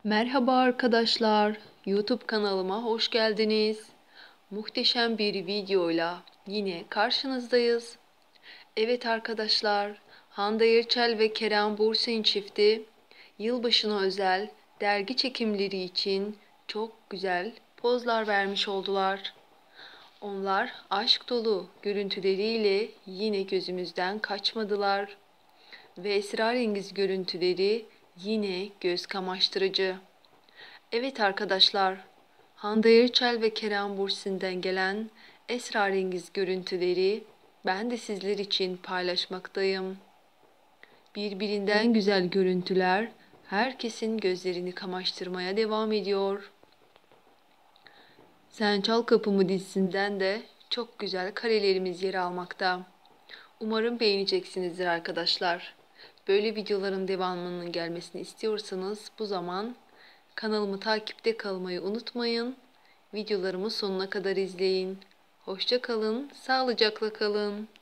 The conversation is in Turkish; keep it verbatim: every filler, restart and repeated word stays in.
Merhaba arkadaşlar, YouTube kanalıma hoş geldiniz. Muhteşem bir videoyla yine karşınızdayız. Evet arkadaşlar, Hande Erçel ve Kerem Bürsin çifti yılbaşına özel dergi çekimleri için çok güzel pozlar vermiş oldular. Onlar aşk dolu görüntüleriyle yine gözümüzden kaçmadılar ve esrarengiz görüntüleri yine göz kamaştırıcı. Evet arkadaşlar, Hande Erçel ve Kerem Bürsin'den gelen esrarengiz görüntüleri ben de sizler için paylaşmaktayım. Birbirinden güzel görüntüler herkesin gözlerini kamaştırmaya devam ediyor. Sen Çal Kapımı dizisinden de çok güzel karelerimiz yer almakta. Umarım beğeneceksinizdir arkadaşlar. Böyle videoların devamının gelmesini istiyorsanız bu zaman kanalımı takipte kalmayı unutmayın. Videolarımı sonuna kadar izleyin. Hoşça kalın, sağlıcakla kalın.